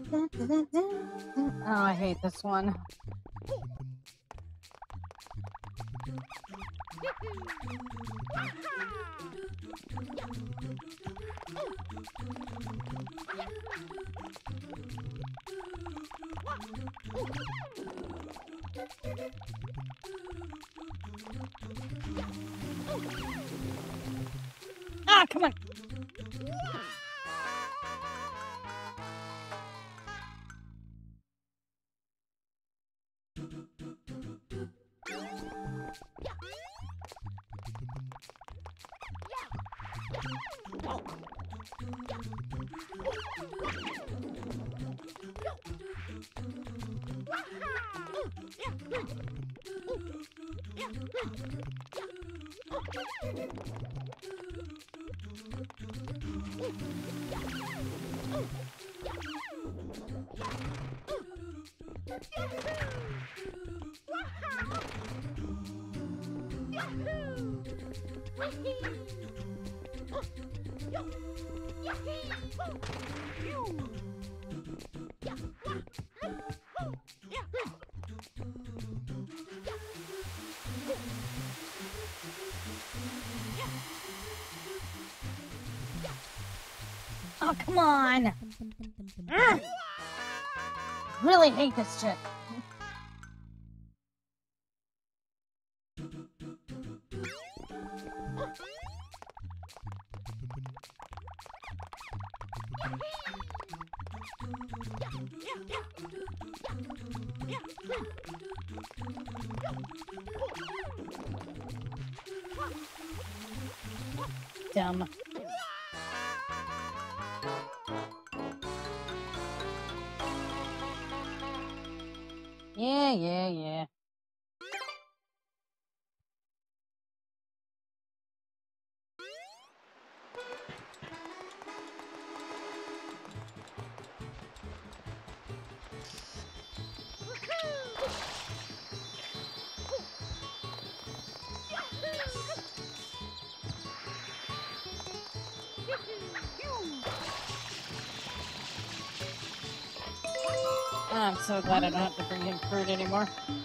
Oh, I hate this one. Ah, come on. Oh, come on! Really hate this shit. Dumb. Yeah. I'm so glad I don't have to bring him fruit anymore.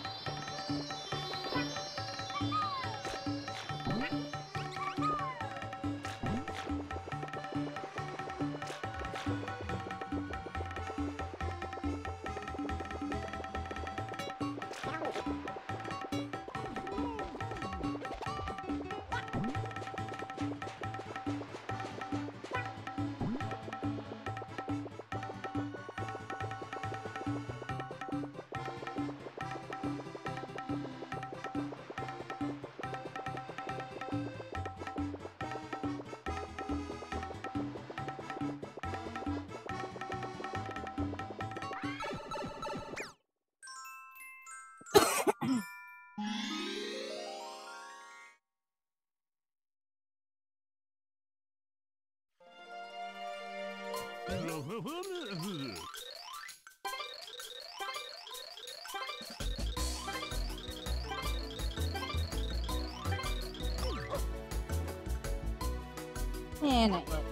Yeah, not yet.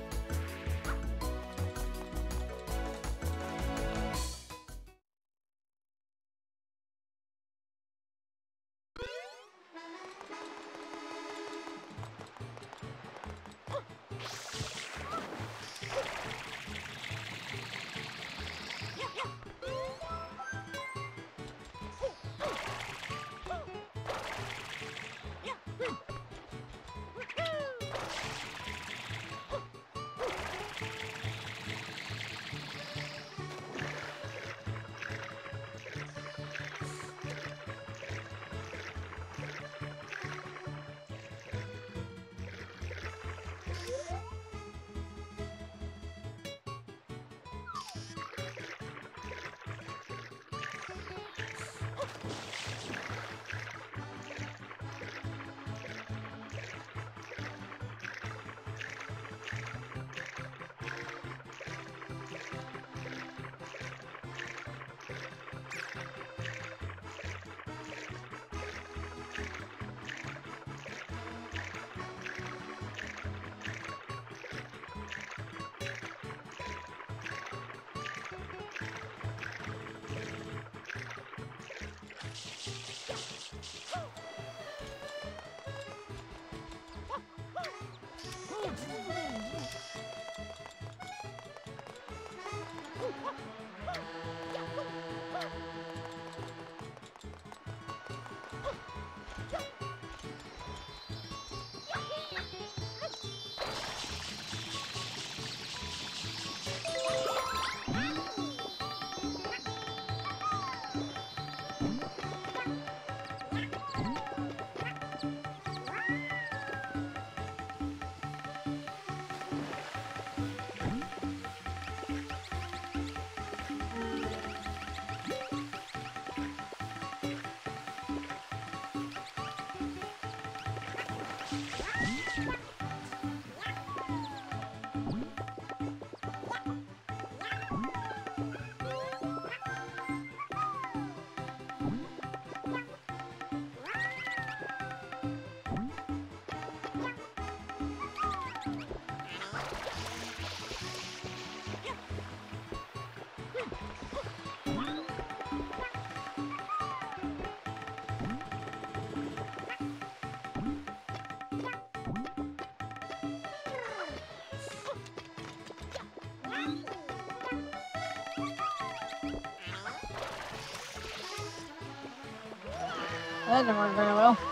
That didn't work very well.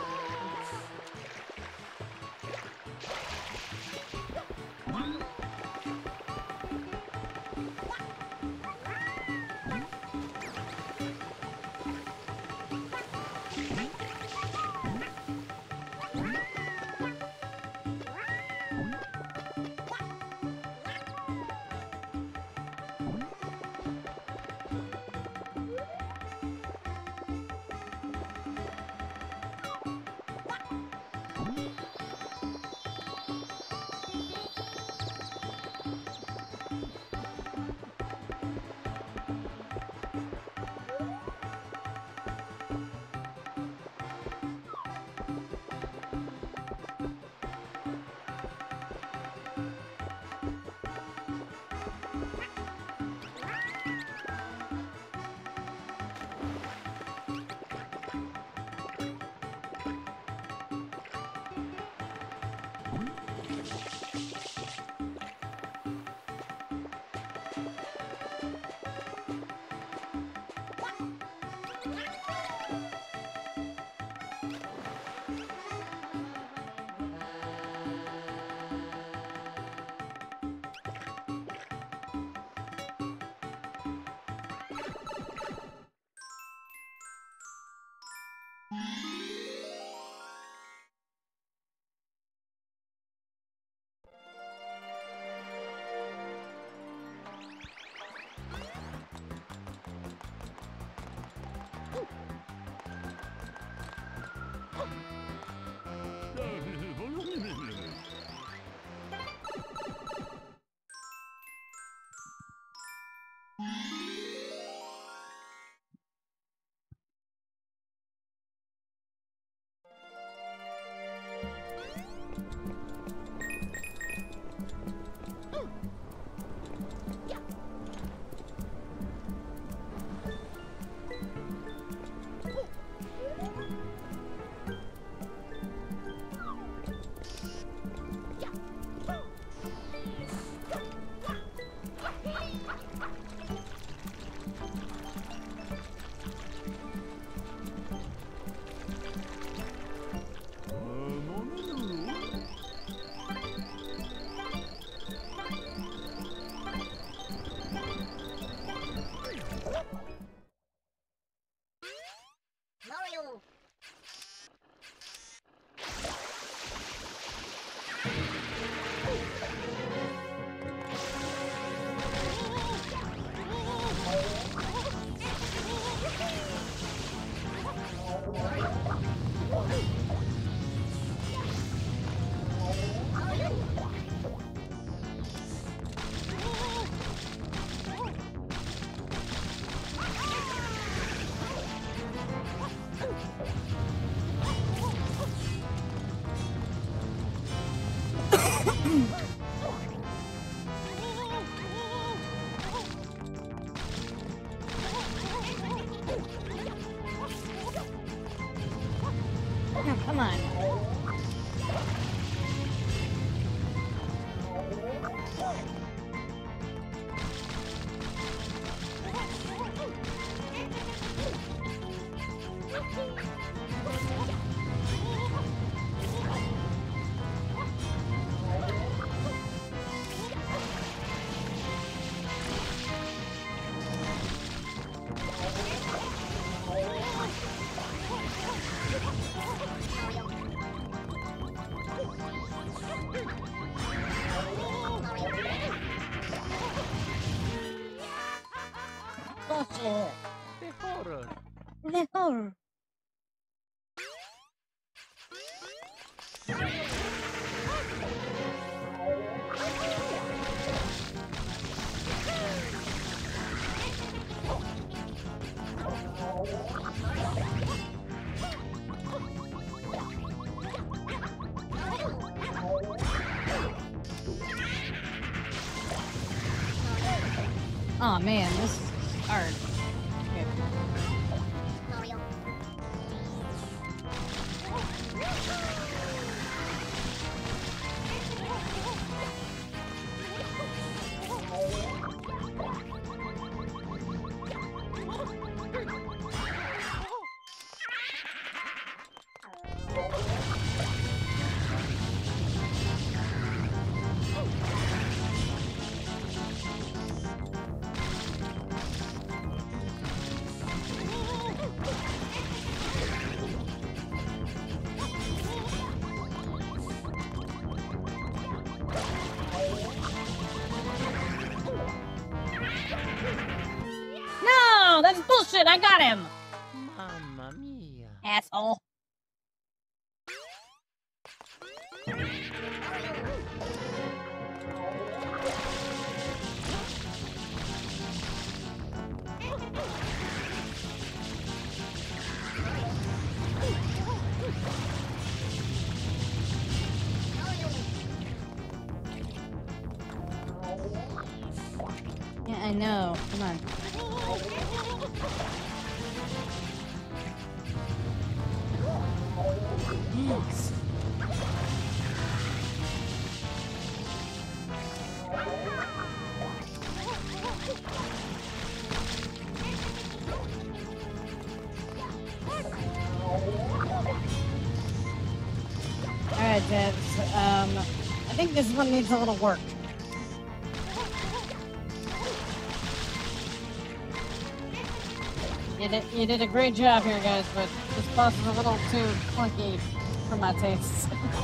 Come on. Mejor. Oh man, this is hard. Okay. That's bullshit! I got him! Mamma mia. Asshole. Yeah, I know. Come on. Yes. Alright, devs. I think this one needs a little work. You did a great job here, guys, but this boss is a little too clunky for my tastes.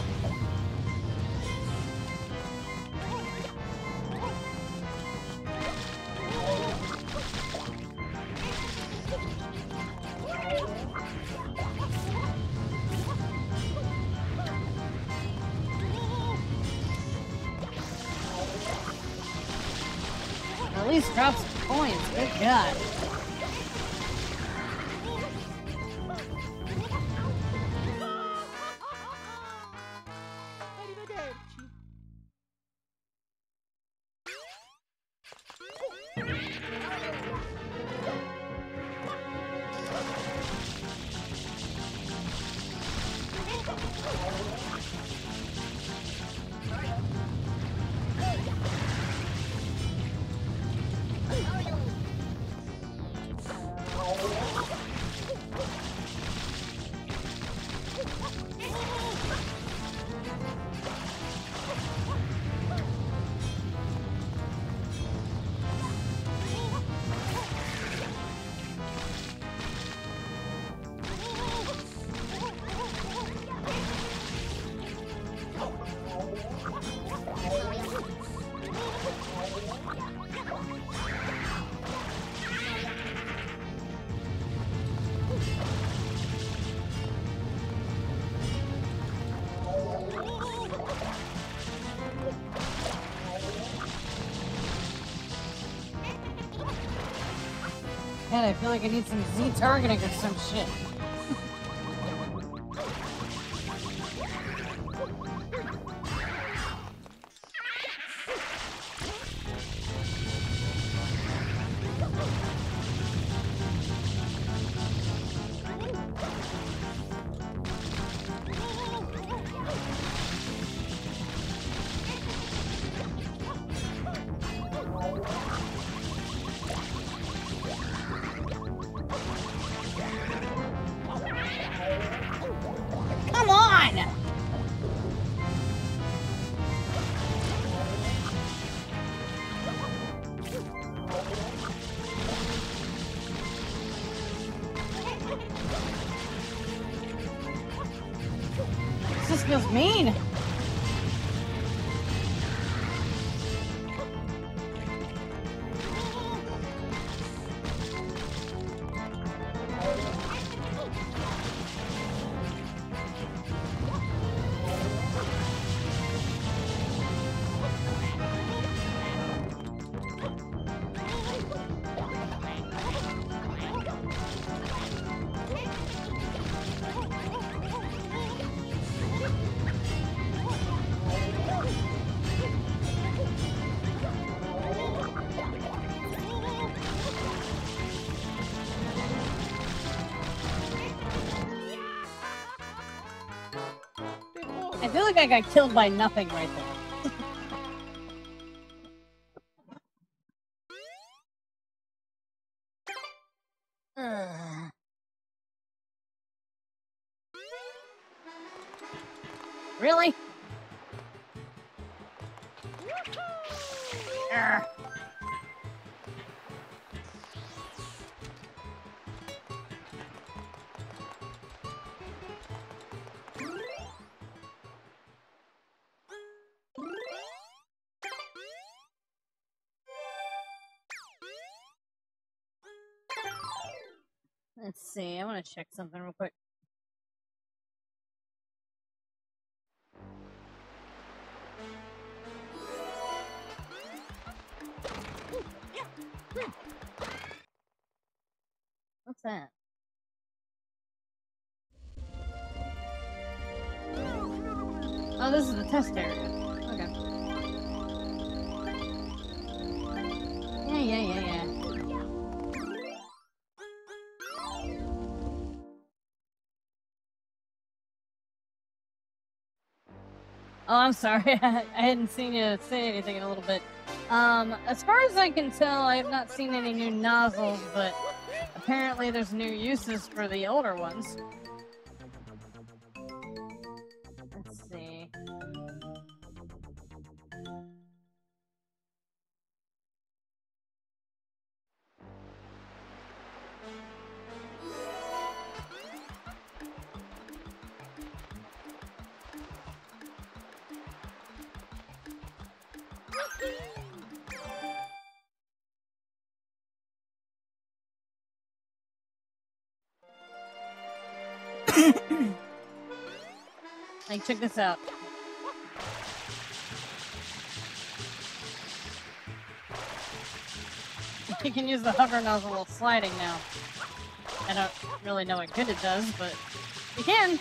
At least drop some coins. Good God. Man, I feel like I need some Z targeting or some shit. Come on! This feels mean. I feel like I got killed by nothing right there. Really? Let's see. I want to check something real quick. What's that? Oh, this is the test area. Okay. Yeah. Oh, I'm sorry. I hadn't seen you say anything in a little bit. As far as I can tell, I have not seen any new nozzles, but apparently there's new uses for the older ones. Let's see. Like, check this out. You can use the hover nozzle while sliding now. I don't really know what good it does, but you can.